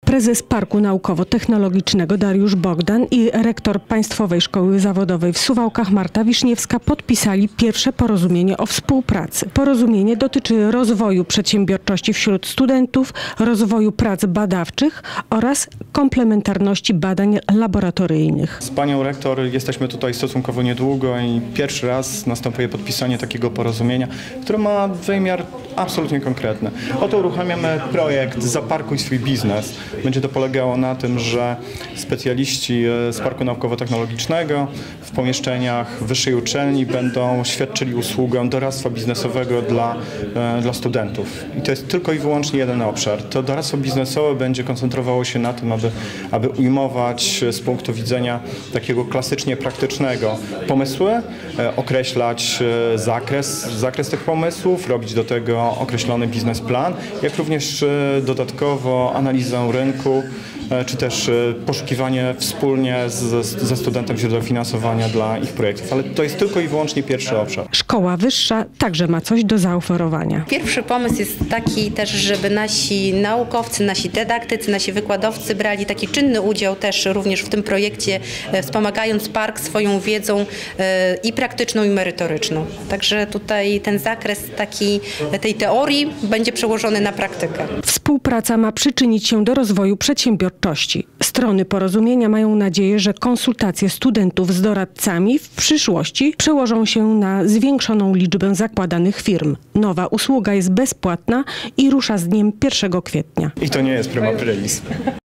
Prezes Parku Naukowo-Technologicznego Dariusz Bogdan i rektor Państwowej Szkoły Zawodowej w Suwałkach Marta Wiśniewska podpisali pierwsze porozumienie o współpracy. Porozumienie dotyczy rozwoju przedsiębiorczości wśród studentów, rozwoju prac badawczych oraz komplementarności badań laboratoryjnych. Z panią rektor jesteśmy tutaj stosunkowo niedługo i pierwszy raz następuje podpisanie takiego porozumienia, które ma wymiar absolutnie konkretny. Oto uruchamiamy projekt Zaparkuj swój biznes. Będzie to polegało na tym, że specjaliści z Parku Naukowo-Technologicznego w pomieszczeniach wyższej uczelni będą świadczyli usługę doradztwa biznesowego dla studentów. I to jest tylko i wyłącznie jeden obszar. To doradztwo biznesowe będzie koncentrowało się na tym, aby ujmować z punktu widzenia takiego klasycznie praktycznego pomysły, określać zakres tych pomysłów, robić do tego określony biznesplan, jak również dodatkowo analizę rynku, czy też poszukiwanie wspólnie ze studentem źródeł finansowania dla ich projektów. Ale to jest tylko i wyłącznie pierwszy obszar. Szkoła wyższa także ma coś do zaoferowania. Pierwszy pomysł jest taki też, żeby nasi naukowcy, nasi dydaktycy, nasi wykładowcy brali taki czynny udział też również w tym projekcie, wspomagając park swoją wiedzą i praktyczną, i merytoryczną. Także tutaj ten zakres tej teorii będzie przełożony na praktykę. Współpraca ma przyczynić się do rozwoju przedsiębiorczości. Strony porozumienia mają nadzieję, że konsultacje studentów z doradcami w przyszłości przełożą się na zwiększoną liczbę zakładanych firm. Nowa usługa jest bezpłatna i rusza z dniem 1 kwietnia. I to nie jest prima aprilis.